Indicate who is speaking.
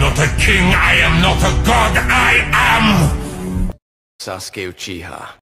Speaker 1: not a king, I am not a god, I am...
Speaker 2: Sasuke Uchiha.